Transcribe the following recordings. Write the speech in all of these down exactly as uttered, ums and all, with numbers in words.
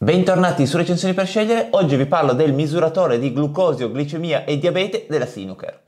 Bentornati su Recensioni per Scegliere. Oggi vi parlo del misuratore di glucosio, glicemia e diabete della Sinocare.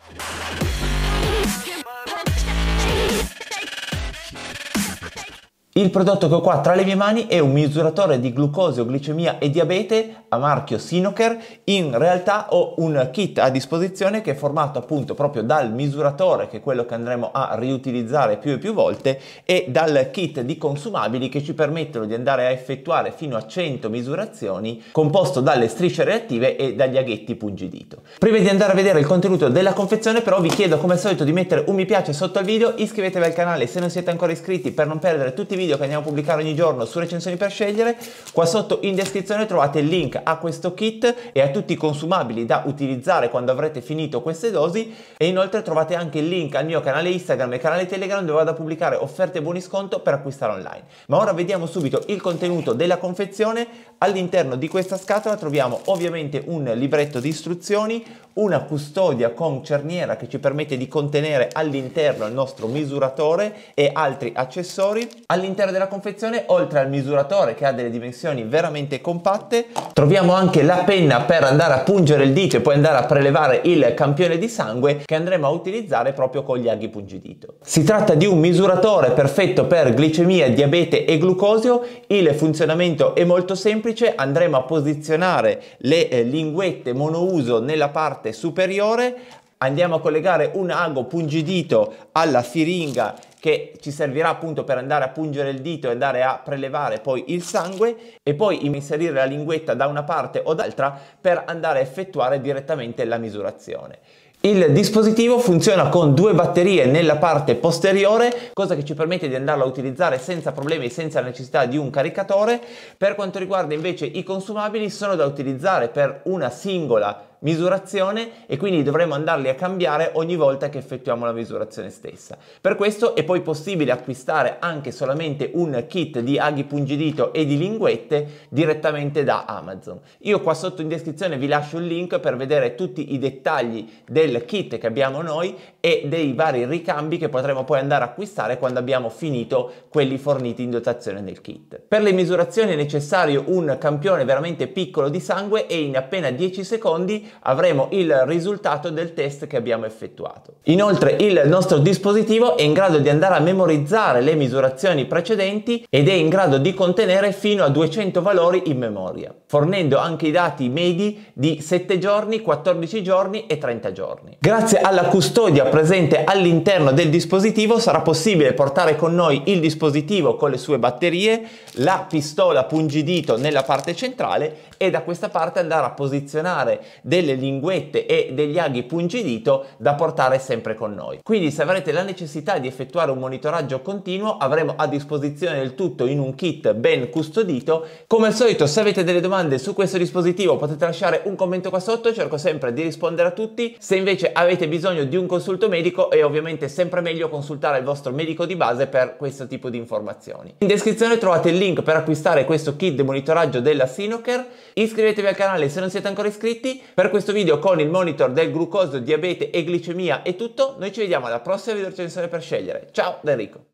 Il prodotto che ho qua tra le mie mani è un misuratore di glucosio, glicemia e diabete a marchio Sinocare. In realtà ho un kit a disposizione che è formato appunto proprio dal misuratore, che è quello che andremo a riutilizzare più e più volte, e dal kit di consumabili che ci permettono di andare a effettuare fino a cento misurazioni, composto dalle strisce reattive e dagli aghetti pungidito. Prima di andare a vedere il contenuto della confezione però vi chiedo come al solito di mettere un mi piace sotto al video, iscrivetevi al canale se non siete ancora iscritti per non perdere tutti i video che andiamo a pubblicare ogni giorno su Recensioni per Scegliere. Qua sotto in descrizione trovate il link a questo kit e a tutti i consumabili da utilizzare quando avrete finito queste dosi, e inoltre trovate anche il link al mio canale Instagram e canale Telegram dove vado a pubblicare offerte e buoni sconto per acquistare online. Ma ora vediamo subito il contenuto della confezione. All'interno di questa scatola troviamo ovviamente un libretto di istruzioni, una custodia con cerniera che ci permette di contenere all'interno il nostro misuratore e altri accessori. All'interno della confezione, oltre al misuratore che ha delle dimensioni veramente compatte, troviamo anche la penna per andare a pungere il dito e poi andare a prelevare il campione di sangue che andremo a utilizzare proprio con gli aghi pungidito. Si tratta di un misuratore perfetto per glicemia, diabete e glucosio. Il funzionamento è molto semplice: andremo a posizionare le eh, linguette monouso nella parte superiore, andiamo a collegare un ago pungidito alla siringa che ci servirà appunto per andare a pungere il dito e andare a prelevare poi il sangue, e poi inserire la linguetta da una parte o dall'altra per andare a effettuare direttamente la misurazione. Il dispositivo funziona con due batterie nella parte posteriore, cosa che ci permette di andarlo a utilizzare senza problemi e senza necessità di un caricatore. Per quanto riguarda invece i consumabili, sono da utilizzare per una singola misurazione e quindi dovremo andarli a cambiare ogni volta che effettuiamo la misurazione stessa. Per questo è poi possibile acquistare anche solamente un kit di aghi pungidito e di linguette direttamente da Amazon. Io qua sotto in descrizione vi lascio il link per vedere tutti i dettagli del kit che abbiamo noi e dei vari ricambi che potremo poi andare a acquistare quando abbiamo finito quelli forniti in dotazione nel kit. Per le misurazioni è necessario un campione veramente piccolo di sangue e in appena dieci secondi avremo il risultato del test che abbiamo effettuato. Inoltre il nostro dispositivo è in grado di andare a memorizzare le misurazioni precedenti ed è in grado di contenere fino a duecento valori in memoria, fornendo anche i dati medi di sette giorni, quattordici giorni e trenta giorni. Grazie alla custodia presente all'interno del dispositivo sarà possibile portare con noi il dispositivo con le sue batterie, la pistola pungidito nella parte centrale e da questa parte andare a posizionare delle linguette e degli aghi pungidito da portare sempre con noi. Quindi se avrete la necessità di effettuare un monitoraggio continuo avremo a disposizione il tutto in un kit ben custodito. Come al solito, se avete delle domande su questo dispositivo potete lasciare un commento qua sotto, cerco sempre di rispondere a tutti. Se invece avete bisogno di un consulto medico è ovviamente sempre meglio consultare il vostro medico di base per questo tipo di informazioni. In descrizione trovate il link per acquistare questo kit di monitoraggio della Sinocare. Iscrivetevi al canale se non siete ancora iscritti. Per questo video con il monitor del glucosio, diabete e glicemia è tutto. Noi ci vediamo alla prossima video recensione per scegliere. Ciao da Enrico.